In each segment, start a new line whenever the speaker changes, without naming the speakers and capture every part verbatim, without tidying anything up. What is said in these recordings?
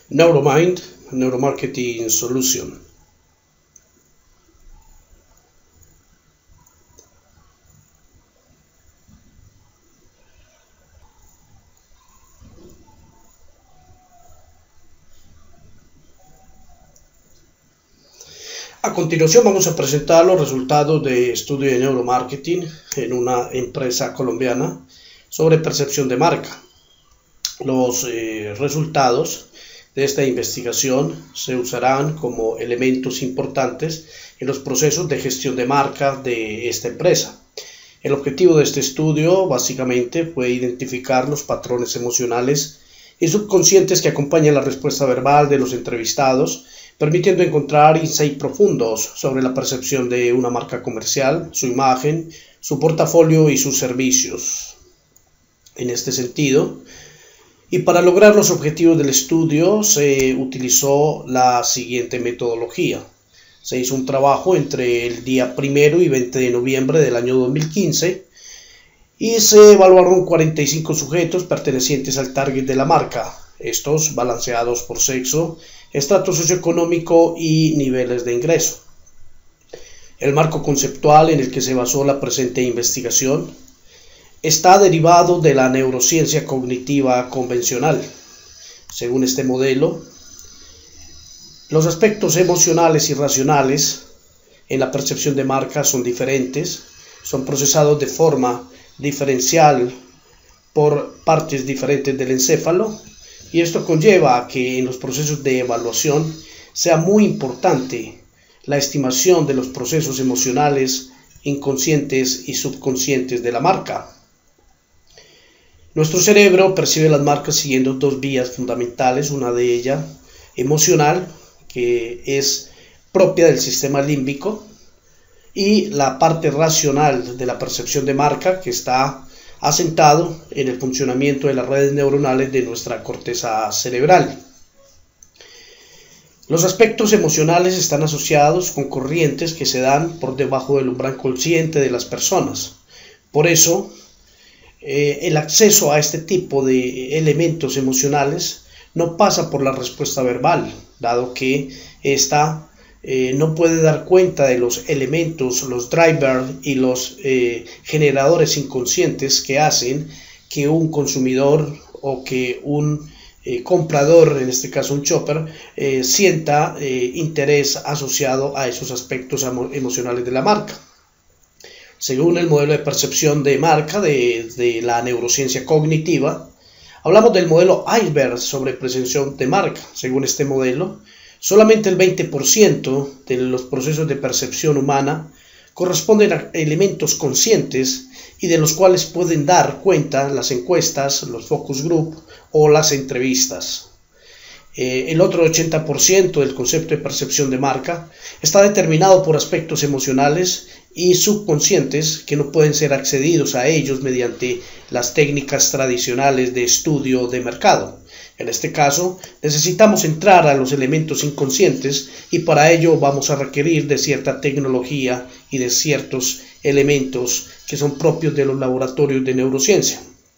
Neuromind, Neuromarketing Solution. A continuación vamos a presentar los resultados de estudio de neuromarketing en una empresa colombiana sobre percepción de marca. Los eh, resultados de esta investigación se usarán como elementos importantes en los procesos de gestión de marca de esta empresa. El objetivo de este estudio básicamente fue identificar los patrones emocionales y subconscientes que acompañan la respuesta verbal de los entrevistados, permitiendo encontrar insights profundos sobre la percepción de una marca comercial, su imagen, su portafolio y sus servicios. En este sentido, y para lograr los objetivos del estudio, se utilizó la siguiente metodología. Se hizo un trabajo entre el día primero y veinte de noviembre del año dos mil quince y se evaluaron cuarenta y cinco sujetos pertenecientes al target de la marca, estos balanceados por sexo, estrato socioeconómico y niveles de ingreso. El marco conceptual en el que se basó la presente investigación está derivado de la neurociencia cognitiva convencional. Según este modelo, los aspectos emocionales y racionales en la percepción de marca son diferentes, son procesados de forma diferencial por partes diferentes del encéfalo, y esto conlleva a que en los procesos de evaluación sea muy importante la estimación de los procesos emocionales, inconscientes y subconscientes de la marca. Nuestro cerebro percibe las marcas siguiendo dos vías fundamentales, una de ellas emocional, que es propia del sistema límbico, y la parte racional de la percepción de marca, que está asentado en el funcionamiento de las redes neuronales de nuestra corteza cerebral. Los aspectos emocionales están asociados con corrientes que se dan por debajo del umbral consciente de las personas. Por eso, eh, el acceso a este tipo de elementos emocionales no pasa por la respuesta verbal, dado que esta Eh, no puede dar cuenta de los elementos, los drivers y los eh, generadores inconscientes que hacen que un consumidor o que un eh, comprador, en este caso un shopper, eh, sienta eh, interés asociado a esos aspectos emo emocionales de la marca. Según el modelo de percepción de marca de, de la neurociencia cognitiva, hablamos del modelo iceberg sobre percepción de marca. Según este modelo, solamente el veinte por ciento de los procesos de percepción humana corresponden a elementos conscientes y de los cuales pueden dar cuenta las encuestas, los focus group o las entrevistas. Eh, el otro ochenta por ciento del concepto de percepción de marca está determinado por aspectos emocionales y subconscientes que no pueden ser accedidos a ellos mediante las técnicas tradicionales de estudio de mercado. En este caso, necesitamos entrar a los elementos inconscientes y para ello vamos a requerir de cierta tecnología y de ciertos elementos que son propios de los laboratorios de neurociencia.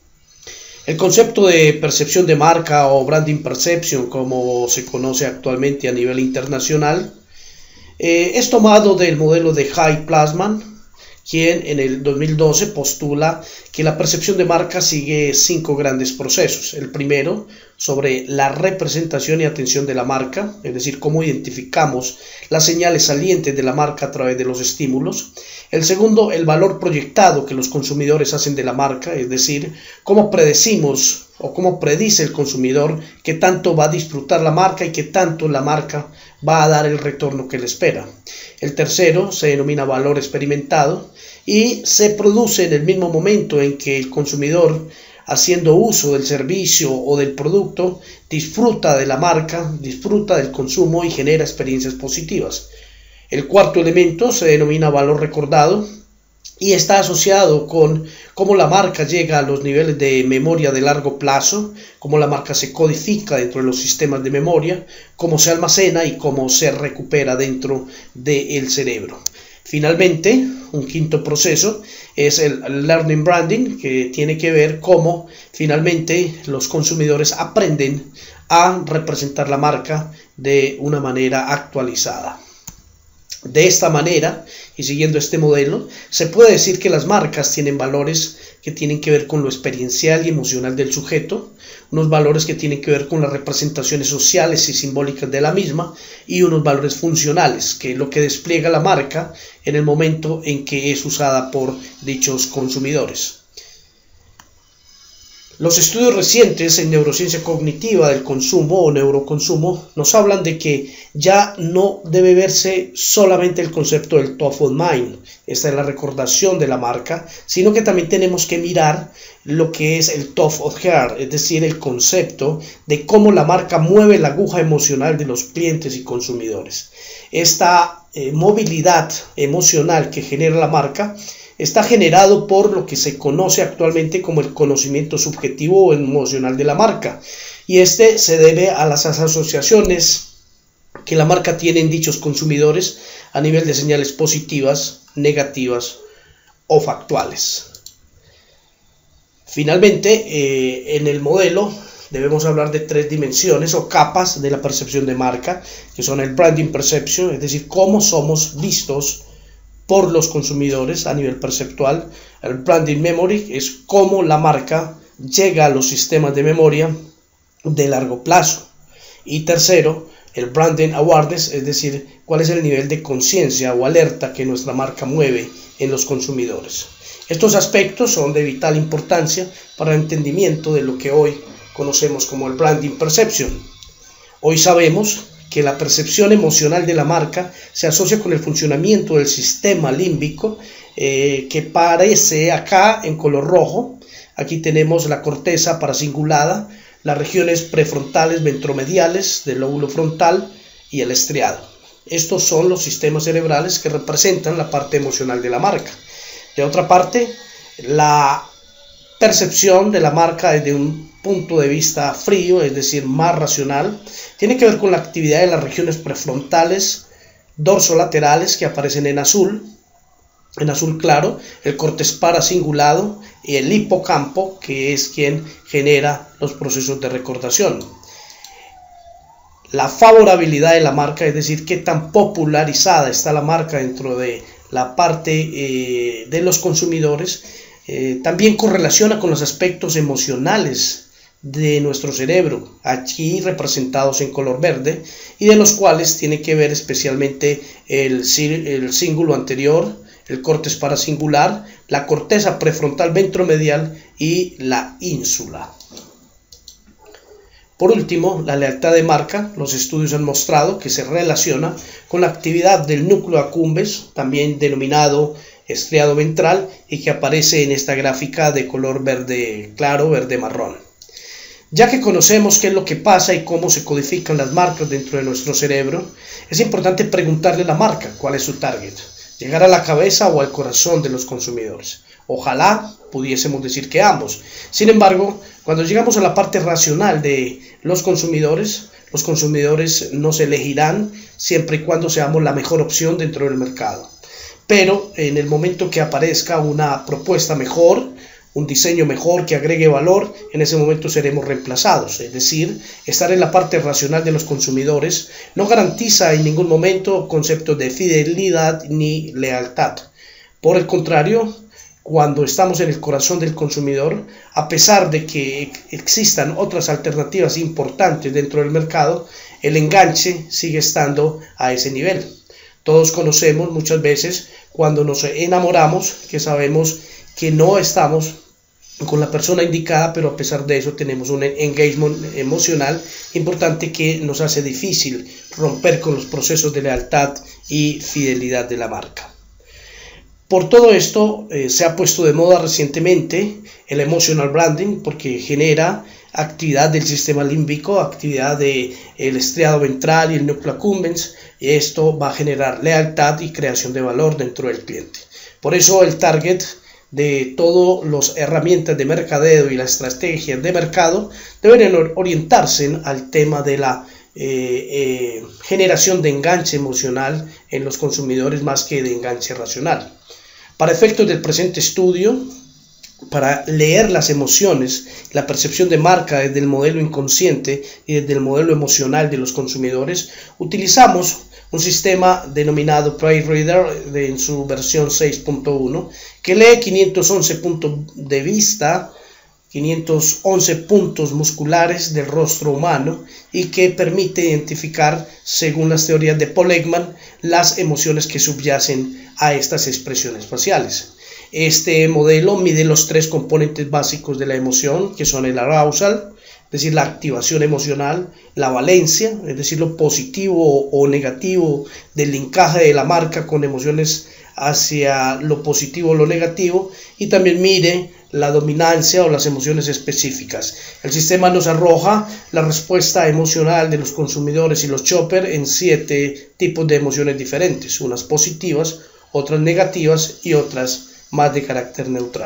El concepto de percepción de marca o branding perception, como se conoce actualmente a nivel internacional, eh, es tomado del modelo de Hai Plassman, quien en el dos mil doce postula que la percepción de marca sigue cinco grandes procesos. El primero, sobre la representación y atención de la marca, es decir, cómo identificamos las señales salientes de la marca a través de los estímulos. El segundo, el valor proyectado que los consumidores hacen de la marca, es decir, cómo predecimos o cómo predice el consumidor qué tanto va a disfrutar la marca y qué tanto la marca va a dar el retorno que le espera. El tercero se denomina valor experimentado y se produce en el mismo momento en que el consumidor, haciendo uso del servicio o del producto, disfruta de la marca, disfruta del consumo y genera experiencias positivas. El cuarto elemento se denomina valor recordado y está asociado con cómo la marca llega a los niveles de memoria de largo plazo, cómo la marca se codifica dentro de los sistemas de memoria, cómo se almacena y cómo se recupera dentro del cerebro. Finalmente, un quinto proceso es el Learning Branding, que tiene que ver cómo finalmente los consumidores aprenden a representar la marca de una manera actualizada. De esta manera, y siguiendo este modelo, se puede decir que las marcas tienen valores que tienen que ver con lo experiencial y emocional del sujeto, unos valores que tienen que ver con las representaciones sociales y simbólicas de la misma, y unos valores funcionales, que es lo que despliega la marca en el momento en que es usada por dichos consumidores. Los estudios recientes en neurociencia cognitiva del consumo o neuroconsumo nos hablan de que ya no debe verse solamente el concepto del top of mind, esta es la recordación de la marca, sino que también tenemos que mirar lo que es el top of heart, es decir, el concepto de cómo la marca mueve la aguja emocional de los clientes y consumidores. Esta eh, movilidad emocional que genera la marca está generado por lo que se conoce actualmente como el conocimiento subjetivo o emocional de la marca, y este se debe a las asociaciones que la marca tiene en dichos consumidores a nivel de señales positivas, negativas o factuales. Finalmente, eh, en el modelo debemos hablar de tres dimensiones o capas de la percepción de marca, que son el branding perception, es decir, cómo somos vistos por los consumidores a nivel perceptual. El branding memory es cómo la marca llega a los sistemas de memoria de largo plazo. Y tercero, el branding awareness, es decir, cuál es el nivel de conciencia o alerta que nuestra marca mueve en los consumidores. Estos aspectos son de vital importancia para el entendimiento de lo que hoy conocemos como el branding perception. Hoy sabemos que la percepción emocional de la marca se asocia con el funcionamiento del sistema límbico, eh, que aparece acá en color rojo. Aquí tenemos la corteza paracingulada, las regiones prefrontales ventromediales del lóbulo frontal y el estriado. Estos son los sistemas cerebrales que representan la parte emocional de la marca. De otra parte, la percepción de la marca desde un punto de vista frío, es decir, más racional, tiene que ver con la actividad de las regiones prefrontales, dorsolaterales, que aparecen en azul, en azul claro, el cortes paracingulado y el hipocampo, que es quien genera los procesos de recordación. La favorabilidad de la marca, es decir, qué tan popularizada está la marca dentro de la parte eh, de los consumidores, eh, también correlaciona con los aspectos emocionales de nuestro cerebro, aquí representados en color verde, y de los cuales tiene que ver especialmente el, el cíngulo anterior, el cortes paracingular, la corteza prefrontal ventromedial y la ínsula. Por último, la lealtad de marca. Los estudios han mostrado que se relaciona con la actividad del núcleo accumbens, también denominado estriado ventral, y que aparece en esta gráfica de color verde claro, verde marrón. Ya que conocemos qué es lo que pasa y cómo se codifican las marcas dentro de nuestro cerebro, es importante preguntarle a la marca cuál es su target, llegar a la cabeza o al corazón de los consumidores. Ojalá pudiésemos decir que ambos. Sin embargo, cuando llegamos a la parte racional de los consumidores, los consumidores nos elegirán siempre y cuando seamos la mejor opción dentro del mercado. Pero en el momento que aparezca una propuesta mejor, un diseño mejor que agregue valor, en ese momento seremos reemplazados. Es decir, estar en la parte racional de los consumidores no garantiza en ningún momento conceptos de fidelidad ni lealtad. Por el contrario, cuando estamos en el corazón del consumidor, a pesar de que existan otras alternativas importantes dentro del mercado, el enganche sigue estando a ese nivel. Todos conocemos muchas veces cuando nos enamoramos que sabemos que no estamos con la persona indicada, pero a pesar de eso tenemos un engagement emocional importante que nos hace difícil romper con los procesos de lealtad y fidelidad de la marca. Por todo esto eh, se ha puesto de moda recientemente el emotional branding, porque genera actividad del sistema límbico, actividad del estriado ventral y el núcleo accumbens, y esto va a generar lealtad y creación de valor dentro del cliente. Por eso el target de todas las herramientas de mercadeo y las estrategias de mercado deberían orientarse al tema de la eh, eh, generación de enganche emocional en los consumidores más que de enganche racional. Para efectos del presente estudio, para leer las emociones, la percepción de marca desde el modelo inconsciente y desde el modelo emocional de los consumidores, utilizamos un sistema denominado PageReader en su versión seis punto uno, que lee quinientos once puntos de vista, quinientos once puntos musculares del rostro humano y que permite identificar, según las teorías de Paul Ekman, las emociones que subyacen a estas expresiones faciales. Este modelo mide los tres componentes básicos de la emoción, que son el arousal, es decir, la activación emocional, la valencia, es decir, lo positivo o negativo del encaje de la marca con emociones hacia lo positivo o lo negativo, y también mide la dominancia o las emociones específicas. El sistema nos arroja la respuesta emocional de los consumidores y los shoppers en siete tipos de emociones diferentes, unas positivas, otras negativas y otras más de carácter neutral.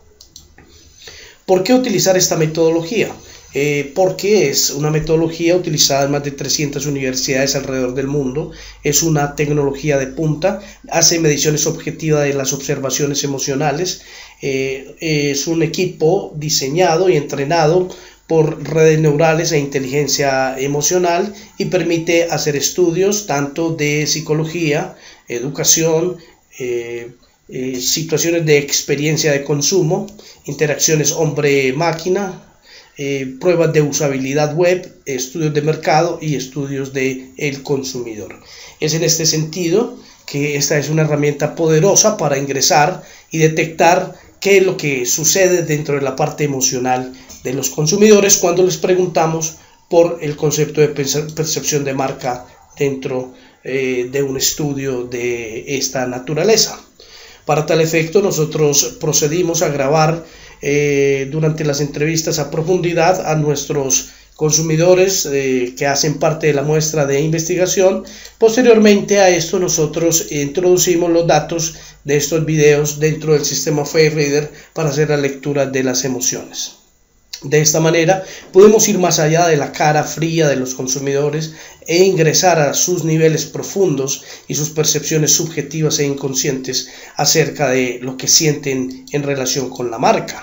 ¿Por qué utilizar esta metodología? Eh, porque es una metodología utilizada en más de trescientas universidades alrededor del mundo, es una tecnología de punta, hace mediciones objetivas de las observaciones emocionales, eh, es un equipo diseñado y entrenado por redes neurales e inteligencia emocional y permite hacer estudios tanto de psicología, educación, eh, eh, situaciones de experiencia de consumo, interacciones hombre-máquina, Eh, pruebas de usabilidad web, estudios de mercado y estudios de el consumidor. Es en este sentido que esta es una herramienta poderosa para ingresar y detectar qué es lo que sucede dentro de la parte emocional de los consumidores cuando les preguntamos por el concepto de percepción de marca dentro eh, de un estudio de esta naturaleza. Para tal efecto, nosotros procedimos a grabar eh, durante las entrevistas a profundidad a nuestros consumidores eh, que hacen parte de la muestra de investigación. Posteriormente a esto, nosotros introducimos los datos de estos videos dentro del sistema PageReader para hacer la lectura de las emociones. De esta manera podemos ir más allá de la cara fría de los consumidores e ingresar a sus niveles profundos y sus percepciones subjetivas e inconscientes acerca de lo que sienten en relación con la marca.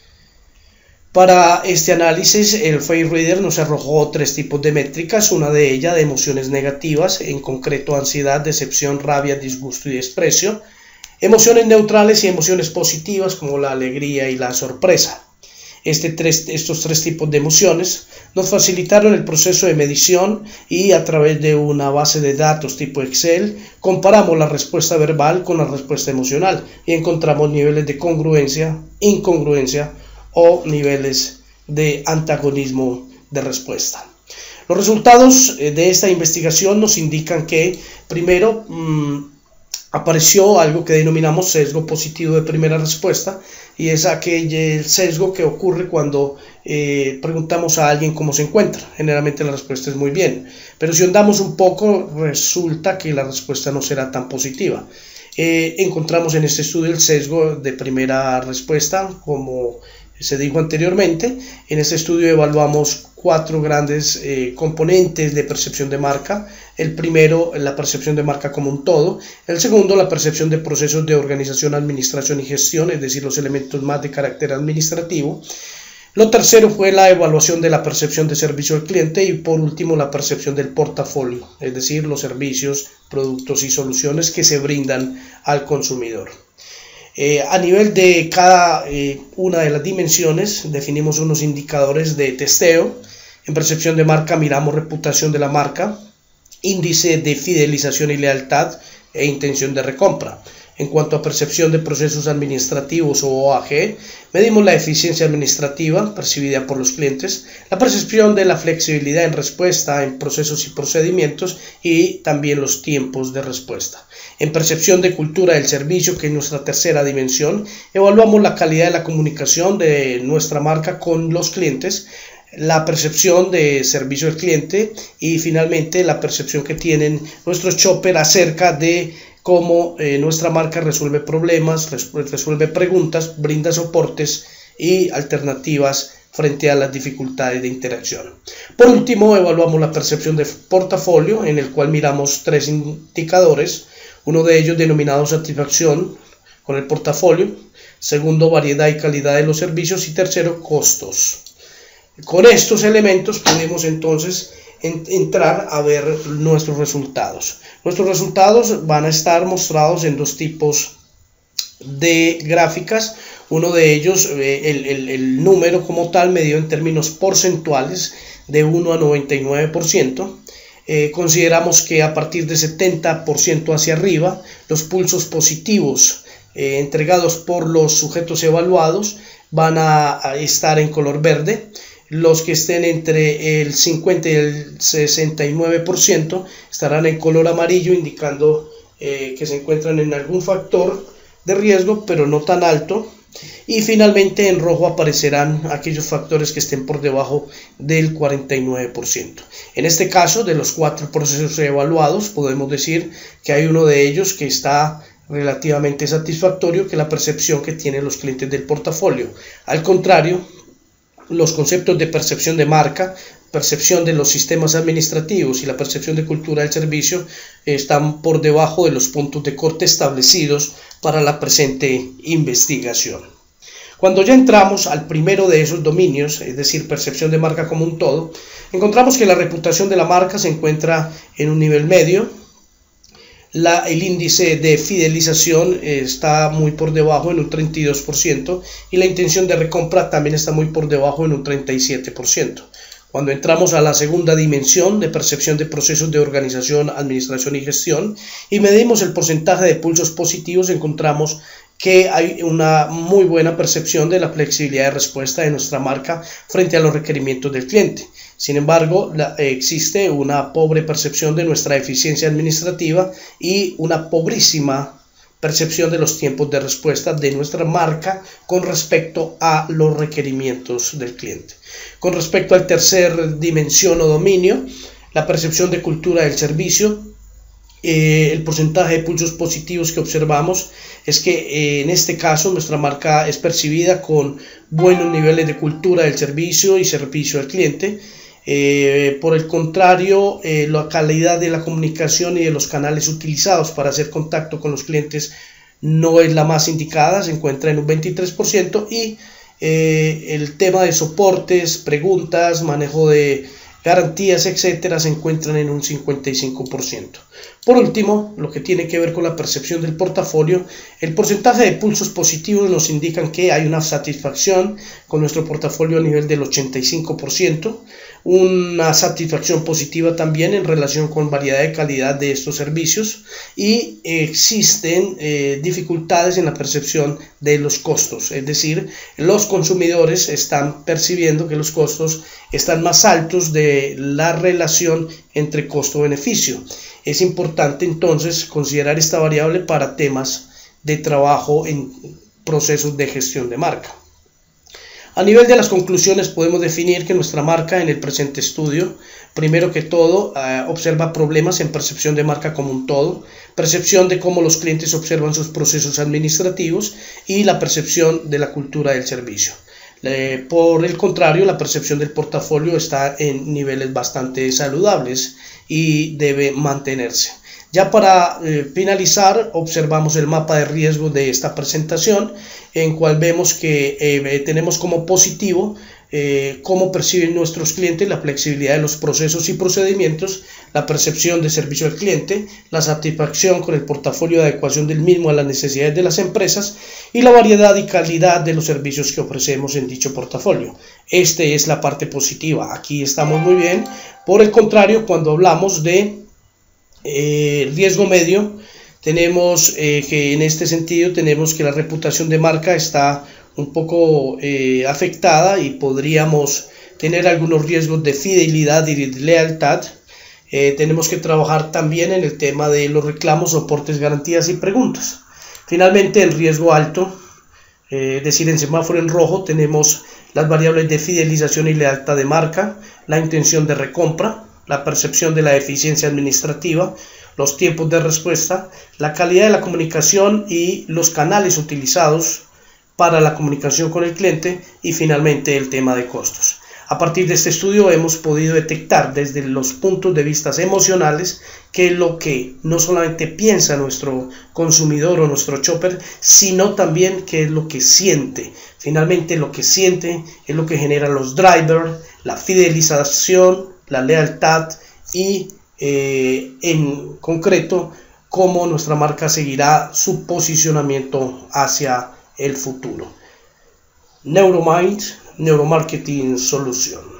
Para este análisis, el PageReader nos arrojó tres tipos de métricas, una de ellas de emociones negativas, en concreto ansiedad, decepción, rabia, disgusto y desprecio, emociones neutrales y emociones positivas como la alegría y la sorpresa. Este tres, estos tres tipos de emociones nos facilitaron el proceso de medición y a través de una base de datos tipo Excel comparamos la respuesta verbal con la respuesta emocional y encontramos niveles de congruencia, incongruencia o niveles de antagonismo de respuesta. Los resultados de esta investigación nos indican que primero mmm, apareció algo que denominamos sesgo positivo de primera respuesta, y es aquel sesgo que ocurre cuando eh, preguntamos a alguien cómo se encuentra. Generalmente la respuesta es muy bien, pero si andamos un poco resulta que la respuesta no será tan positiva. Eh, encontramos en este estudio el sesgo de primera respuesta, como se dijo anteriormente. En este estudio evaluamos cuatro grandes eh, componentes de percepción de marca. El primero, la percepción de marca como un todo. El segundo, la percepción de procesos de organización, administración y gestión, es decir, los elementos más de carácter administrativo. Lo tercero fue la evaluación de la percepción de servicio al cliente y por último la percepción del portafolio, es decir, los servicios, productos y soluciones que se brindan al consumidor. Eh, a nivel de cada eh, una de las dimensiones definimos unos indicadores de testeo. En percepción de marca miramos reputación de la marca, índice de fidelización y lealtad e intención de recompra. En cuanto a percepción de procesos administrativos o O A G, medimos la eficiencia administrativa percibida por los clientes, la percepción de la flexibilidad en respuesta en procesos y procedimientos y también los tiempos de respuesta. En percepción de cultura del servicio, que es nuestra tercera dimensión, evaluamos la calidad de la comunicación de nuestra marca con los clientes, la percepción de servicio al cliente y finalmente la percepción que tienen nuestros shoppers acerca de cómo eh, nuestra marca resuelve problemas, resuelve preguntas, brinda soportes y alternativas frente a las dificultades de interacción. Por último, evaluamos la percepción de portafolio, en el cual miramos tres indicadores, uno de ellos denominado satisfacción con el portafolio, Segundo, variedad y calidad de los servicios. Y tercero, costos. Con estos elementos podemos entonces en, entrar a ver nuestros resultados. Nuestros resultados van a estar mostrados en dos tipos de gráficas. Uno de ellos, eh, el, el, el número como tal, medido en términos porcentuales de uno a noventa y nueve por ciento. Eh, consideramos que a partir de setenta por ciento hacia arriba, los pulsos positivos eh, entregados por los sujetos evaluados van a, a estar en color verde. Los que estén entre el cincuenta y el sesenta y nueve por ciento estarán en color amarillo, indicando eh, que se encuentran en algún factor de riesgo, pero no tan alto. Y finalmente en rojo aparecerán aquellos factores que estén por debajo del cuarenta y nueve por ciento. En este caso, de los cuatro procesos evaluados, podemos decir que hay uno de ellos que está relativamente satisfactorio, que es la percepción que tienen los clientes del portafolio. Al contrario, los conceptos de percepción de marca, percepción de los sistemas administrativos y la percepción de cultura del servicio están por debajo de los puntos de corte establecidos para la presente investigación. Cuando ya entramos al primero de esos dominios, es decir, percepción de marca como un todo, encontramos que la reputación de la marca se encuentra en un nivel medio. La, el índice de fidelización está muy por debajo en un treinta y dos por ciento y la intención de recompra también está muy por debajo en un treinta y siete por ciento. Cuando entramos a la segunda dimensión de percepción de procesos de organización, administración y gestión y medimos el porcentaje de pulsos positivos, encontramos que hay una muy buena percepción de la flexibilidad de respuesta de nuestra marca frente a los requerimientos del cliente. Sin embargo, la, existe una pobre percepción de nuestra eficiencia administrativa y una pobrísima percepción de los tiempos de respuesta de nuestra marca con respecto a los requerimientos del cliente. Con respecto al tercer dimensión o dominio, la percepción de cultura del servicio, eh, el porcentaje de pulsos positivos que observamos es que eh, en este caso nuestra marca es percibida con buenos niveles de cultura del servicio y servicio al cliente. Eh, por el contrario, eh, la calidad de la comunicación y de los canales utilizados para hacer contacto con los clientes no es la más indicada, se encuentra en un veintitrés por ciento y eh, el tema de soportes, preguntas, manejo de garantías, etcétera, se encuentran en un cincuenta y cinco por ciento. Por último, lo que tiene que ver con la percepción del portafolio, el porcentaje de pulsos positivos nos indican que hay una satisfacción con nuestro portafolio a nivel del ochenta y cinco por ciento, una satisfacción positiva también en relación con variedad y calidad de estos servicios y existen eh, dificultades en la percepción de los costos, es decir, los consumidores están percibiendo que los costos están más altos de la relación entre costo-beneficio. Es importante entonces considerar esta variable para temas de trabajo en procesos de gestión de marca. A nivel de las conclusiones podemos definir que nuestra marca en el presente estudio, primero que todo, eh, observa problemas en percepción de marca como un todo, percepción de cómo los clientes observan sus procesos administrativos y la percepción de la cultura del servicio. Eh, por el contrario, la percepción del portafolio está en niveles bastante saludables y debe mantenerse. Ya para eh, finalizar, observamos el mapa de riesgo de esta presentación, en cual vemos que eh, tenemos como positivo eh, cómo perciben nuestros clientes la flexibilidad de los procesos y procedimientos, la percepción de servicio al cliente, la satisfacción con el portafolio de adecuación del mismo a las necesidades de las empresas y la variedad y calidad de los servicios que ofrecemos en dicho portafolio. Esta es la parte positiva, aquí estamos muy bien. Por el contrario, cuando hablamos de eh, riesgo medio, tenemos eh, que en este sentido tenemos que la reputación de marca está un poco eh, afectada y podríamos tener algunos riesgos de fidelidad y de lealtad. Eh, tenemos que trabajar también en el tema de los reclamos, soportes, garantías y preguntas. Finalmente, en riesgo alto, eh, es decir, en semáforo en rojo, tenemos las variables de fidelización y lealtad de marca, la intención de recompra, la percepción de la eficiencia administrativa, los tiempos de respuesta, la calidad de la comunicación y los canales utilizados para la comunicación con el cliente y finalmente el tema de costos. A partir de este estudio hemos podido detectar desde los puntos de vista emocionales qué es lo que no solamente piensa nuestro consumidor o nuestro shopper, sino también qué es lo que siente. Finalmente lo que siente es lo que genera los drivers, la fidelización, la lealtad y eh, en concreto cómo nuestra marca seguirá su posicionamiento hacia el futuro. Neuromind, Neuromarketing Solution.